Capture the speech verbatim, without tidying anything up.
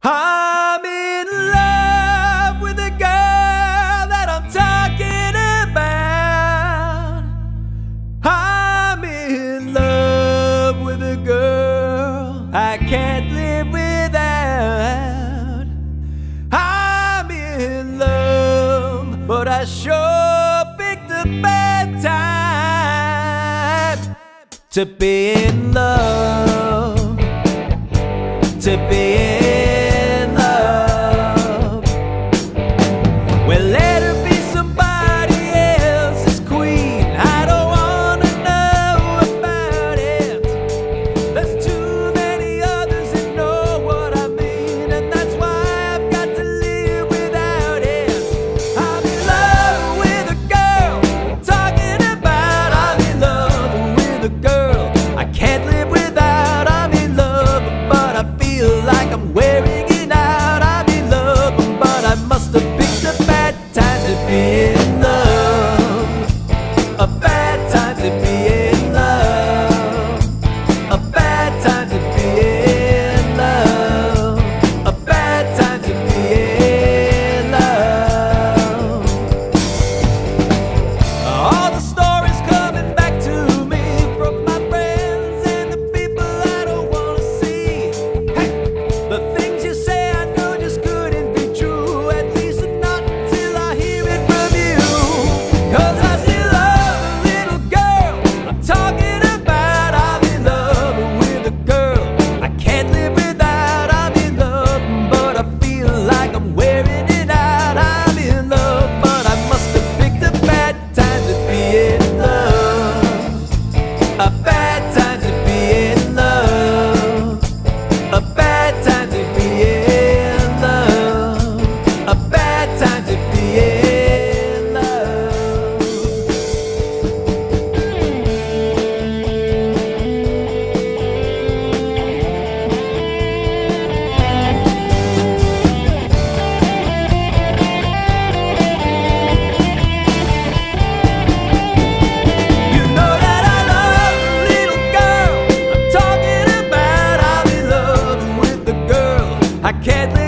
I'm in love with the girl that I'm talking about. I'm in love with a girl I can't live without. I'm in love, but I sure picked a bad time to be in love, to be in love. Well, let her be somebody else's queen. I don't wanna know about it. There's too many others that know what I mean, and that's why I've got to live without it. I'm in love with a girl I'm talking about. I'm in love with a girl I can't live without. I'm in love, but I feel like I'm wearing it out. I'm in love, but I must have picked a bad time to be in love. A bad time to be in love. A bad time to be in love. A bad time to be in love. All the stories coming back to me from my friends and the people I don't wanna see. Hey, the things you say I know just couldn't be true, at least not till I hear it from you. 'Cause I still love a little girl I'm talking about. I'm in love with a girl I can't live without. I'm in love, but I feel like I'm wearing it out. I'm in love, but I must have picked a bad time to be in love. A bad time to be in love. A bad time to be in love. A bad time to be in love. You know that I love the little girl I'm talking about. I'm in love with the girl I can't live